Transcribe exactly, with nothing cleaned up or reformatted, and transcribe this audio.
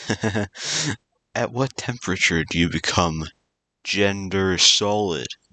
At what temperature do you become gender solid?